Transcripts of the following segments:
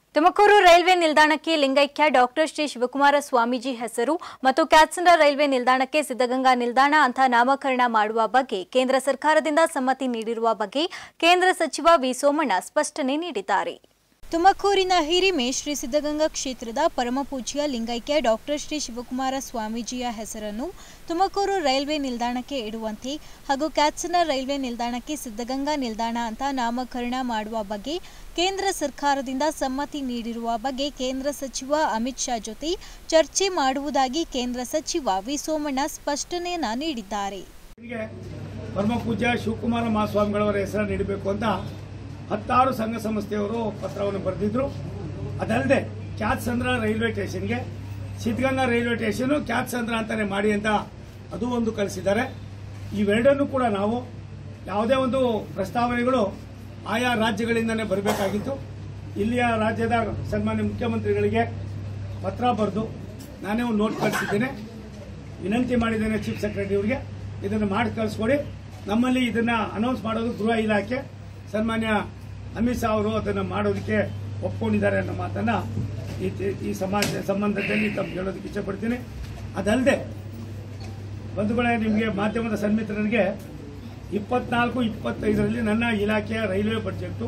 Tumakuru railway ನಿಲ್ದಾಣಕ್ಕೆ ಲಿಂಗೈಕ್ಯ doctor Shri Shivakumara Swamiji ಹೆಸರು ಮತ್ತು ಕ್ಯಾತ್ಸಂದ್ರ ರೈಲ್ವೆ ನಿಲ್ದಾಣಕ್ಕೆ ಸಿದ್ಧಗಂಗಾ ನಿಲ್ದಾಣ ಅಂತ ನಾಮಕರಣ ಮಾಡುವ ಬಗ್ಗೆ ಕೇಂದ್ರ ಸರ್ಕಾರದಿಂದ ಸಮ್ಮತಿ ನೀಡಿರುವ ಬಗ್ಗೆ ಕೇಂದ್ರ ಸಚಿವ ವಿ ಸೋಮಣ್ಣ ಸ್ಪಷ್ಟನೆ ನೀಡಿದ್ದಾರೆ. ತುಮಕೂರಿನ ಹಿರಿಮೆ ಶ್ರೀ ಸಿದ್ಧಗಂಗಾ ಕ್ಷೇತ್ರದ ಪರಮಪೂಜ್ಯ ಲಿಂಗೈಕ್ಯ ಡಾಕ್ಟರ್ ಶ್ರೀ ಶಿವಕುಮಾರ ಸ್ವಾಮೀಜಿಯ ಹೆಸರನ್ನು ತುಮಕೂರು ರೈಲ್ವೆ ನಿಲ್ದಾಣಕ್ಕೆ ಇಡುವಂತೆ ಹಾಗೂ ಕ್ಯಾತ್ಸಂದ್ರ ರೈಲ್ವೆ ನಿಲ್ದಾಣಕ್ಕೆ ಸಿದ್ಧಗಂಗಾ ನಿಲ್ದಾಣ ಅಂತ ನಾಮಕರಣ ಮಾಡುವ ಬಗ್ಗೆ ಕೇಂದ್ರ ಸರ್ಕಾರದಿಂದ ಸಮ್ಮತಿ ನೀಡಿರುವ ಬಗ್ಗೆ ಕೇಂದ್ರ ಸಚಿವ ಅಮಿತ್ ಶಾ ಜೊತೆ ಚರ್ಚೆ ಮಾಡುವುದಾಗಿ ಕೇಂದ್ರ ಸಚಿವ ವಿ ಸೋಮಣ್ಣ ಸ್ಪಷ್ಟನೆಯನ್ನ ನೀಡಿದ್ದಾರೆ. ಪರಮಪೂಜ್ಯ ಶಿವಕುಮಾರ ಮಹಾಸ್ವಾಮಿಗಳವರ ಹೆಸರನ್ನು ನೀಡಬೇಕು ಅಂತ 16 ಸಂಘ ಸಂಸ್ಥೆಯವರು ಪತ್ರವನ್ನು ಬರೆದಿದ್ರು. ಅದಲ್ಲದೆ ಕ್ಯಾತ್ಸಂದ್ರ ರೈಲ್ವೆ ಸ್ಟೇಷನ್ಗೆ ಸಿದ್ಧಗಂಗಾ ರೈಲ್ವೆ ಸ್ಟೇಷನ್ ಕ್ಯಾತ್ಸಂದ್ರ ಅಂತಾನೆ ಮಾಡಿ ಅಂತ ಅದು ಒಂದು ಕಳಿಸಿದ್ದಾರೆ. ಇವೆರಡನ್ನೂ ಕೂಡ ನಾವು ಯಾವುದೇ ಒಂದು ಪ್ರಸ್ತಾವನೆಗಳು ಆಯಾ ರಾಜ್ಯಗಳಿಂದನೇ ಬರಬೇಕಾಗಿತ್ತು. ಇಲ್ಲಿಯ ರಾಜ್ಯದ ಸನ್ಮಾನ್ಯ ಮುಖ್ಯಮಂತ್ರಿಗಳಿಗೆ ಪತ್ರ ಬರೆದು ನಾನೇ ಒಂದು ನೋಟ್ ಕಳಿಸಿದ್ದೇನೆ, ವಿನಂತಿ ಮಾಡಿದ್ದೇನೆ ಚೀಫ್ ಸೆಕ್ರೆಟರಿ ಅವರಿಗೆ ಇದನ್ನು ಮಾಡಿ ಕಳಿಸ್ಕೊಡಿ. ನಮ್ಮಲ್ಲಿ ಇದನ್ನ ಅನೌನ್ಸ್ ಮಾಡೋದು ಗೃಹ ಇಲಾಖೆ ಸನ್ಮಾನ್ಯ ಅಮಿತ್ ಶಾ ಅವರು ಅದನ್ನು ಮಾಡೋದಕ್ಕೆ ಒಪ್ಕೊಂಡಿದ್ದಾರೆ ಅನ್ನೋ ಮಾತನ್ನ ಈ ಸಂಬಂಧದಲ್ಲಿ ತಮ್ಗೆ ಹೇಳೋದಕ್ಕೆ ಇಷ್ಟಪಡ್ತೀನಿ. ಅದಲ್ಲದೆ ಬಂಧುಗಳೇ, ನಿಮಗೆ ಮಾಧ್ಯಮದ ಸನ್ಮಿತ್ರರಿಗೆ 24-25ರಲ್ಲಿ ನನ್ನ ಇಲಾಖೆಯ ರೈಲ್ವೆ ಬಜೆಟ್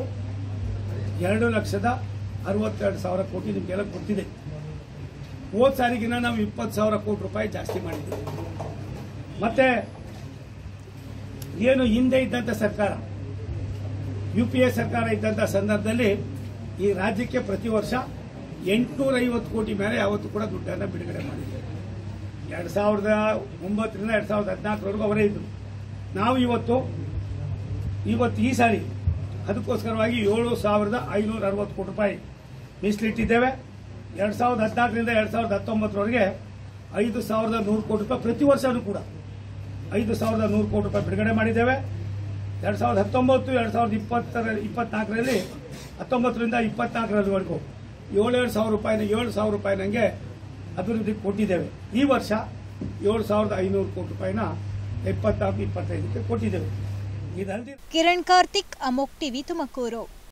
2,62,000 ಕೋಟಿ ನಿಮಗೆಲ್ಲ ಕೊಡ್ತಿದೆ. ಹೋದ ಸಾರಿಗಿನ ನಾವು 20,000 ಕೋಟಿ ರೂಪಾಯಿ ಜಾಸ್ತಿ ಮಾಡಿದ್ದೀವಿ. ಮತ್ತೆ ಏನು ಹಿಂದೆ ಇದ್ದಂಥ ಸರ್ಕಾರ UPA ಸರ್ಕಾರ ಇದ್ದಂಥ ಸಂದರ್ಭದಲ್ಲಿ ಈ ರಾಜ್ಯಕ್ಕೆ ಪ್ರತಿ ವರ್ಷ 850 ಕೋಟಿ ಮೇಲೆ ಯಾವತ್ತೂ ಕೂಡ ದುಡ್ಡನ್ನು ಬಿಡುಗಡೆ ಮಾಡಿದೆ. 2009ರಿಂದ 2014ವರೆಗೂ ಅವರೇ ಇದ್ರು. ನಾವು ಇವತ್ತು ಈ ಸಾರಿ ಅದಕ್ಕೋಸ್ಕರವಾಗಿ 7,560 ಕೋಟಿ ರೂಪಾಯಿ ಮೀಸಲಿಟ್ಟಿದ್ದೇವೆ. 2014ರಿಂದ 2019ವರೆಗೆ 5,100 ಕೋಟಿ ರೂಪಾಯಿ ಪ್ರತಿ ವರ್ಷನೂ ಕೂಡ 5,100 ಕೋಟಿ ರೂಪಾಯಿ ಬಿಡುಗಡೆ ಮಾಡಿದ್ದೇವೆ. 2019, 2024ರಲ್ಲಿ 19ರಿಂದ 24ರವರೆಗೂ 7,000 ರೂಪಾಯಿ ನಂಗೆ ಅಭಿವೃದ್ಧಿ ಕೊಟ್ಟಿದ್ದೇವೆ. ಈ ವರ್ಷ 7,500 ಕೋಟಿ ರೂಪಾಯಿನ 24-25ಕ್ಕೆ ಕೊಟ್ಟಿದ್ದೇವೆ. ಇದಲ್ಲದೆ ಕಿರಣ್ ಕಾರ್ತಿಕ್, ಅಮೋಕ್ ಟಿವಿ, ತುಮಕೂರು.